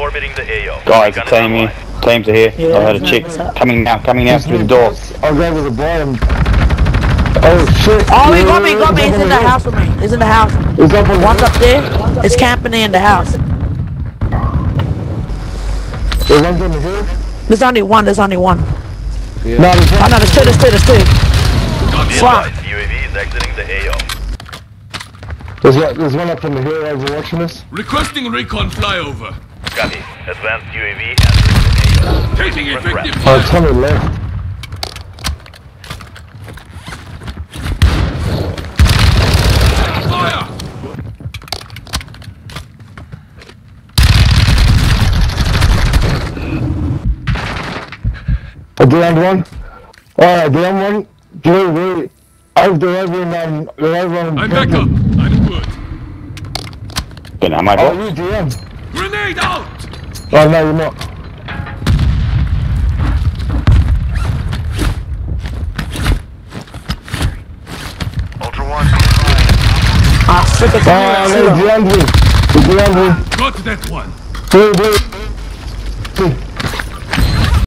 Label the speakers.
Speaker 1: orbiting the AO.
Speaker 2: Guys, teams are here.
Speaker 3: Yeah,
Speaker 2: I heard a chick coming now through the door.
Speaker 4: I'll go to the bottom. Oh shit!
Speaker 3: Oh, he got me. He's in the house with me. He's in the house. One's up there. It's camping in the house.
Speaker 4: There's one in the hill?
Speaker 3: There's only one.
Speaker 4: Yeah.
Speaker 3: No, there's two.
Speaker 1: Fuck. UAV is exiting the AO.
Speaker 4: There's one up on the hill over watching us.
Speaker 5: Requesting recon flyover.
Speaker 1: Copy. Advanced UAV entering the AO.
Speaker 5: Taking effective
Speaker 4: Oh,
Speaker 5: fire.
Speaker 4: it's on the left.
Speaker 5: Fire!
Speaker 4: I downed one. Alright, down one. Wait. They're over on.
Speaker 5: I'm back up. I'm good.
Speaker 2: Don't know my
Speaker 4: Oh,
Speaker 2: box.
Speaker 4: you DM.
Speaker 5: Grenade out!
Speaker 4: Oh, no, you're not.
Speaker 1: Ultra One.
Speaker 3: Ah, frick,
Speaker 4: Oh, no, you're DM'd me.
Speaker 5: Got that one.
Speaker 4: Blue.